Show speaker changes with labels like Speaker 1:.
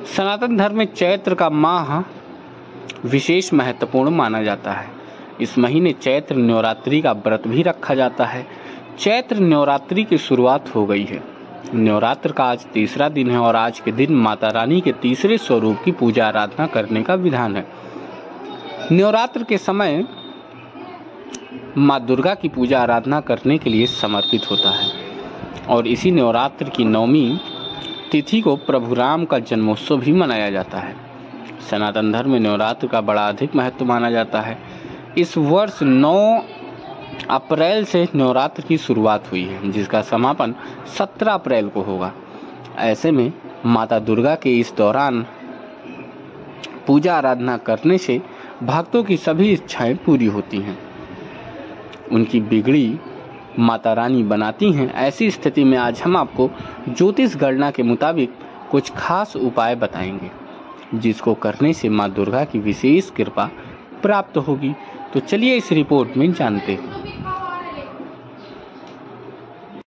Speaker 1: सनातन धर्म में चैत्र का माह विशेष महत्वपूर्ण माना जाता है। इस महीने चैत्र नवरात्रि का व्रत भी रखा जाता है। चैत्र नवरात्रि की शुरुआत हो गई है। नवरात्र का आज तीसरा दिन है और आज के दिन माता रानी के तीसरे स्वरूप की पूजा आराधना करने का विधान है। नवरात्र के समय माँ दुर्गा की पूजा आराधना करने के लिए समर्पित होता है और इसी नवरात्र की नवमी तिथि को प्रभु राम का जन्मोत्सव भी मनाया जाता है। सनातन धर्म में नवरात्र का बड़ा अधिक महत्व माना जाता है। इस वर्ष 9 अप्रैल से नवरात्र की शुरुआत हुई है, जिसका समापन 17 अप्रैल को होगा। ऐसे में माता दुर्गा के इस दौरान पूजा आराधना करने से भक्तों की सभी इच्छाएं पूरी होती हैं, उनकी बिगड़ी माता रानी बनाती हैं। ऐसी स्थिति में आज हम आपको ज्योतिष गणना के मुताबिक कुछ खास उपाय बताएंगे, जिसको करने से माँ दुर्गा की विशेष कृपा प्राप्त होगी। तो चलिए इस रिपोर्ट में जानते हैं।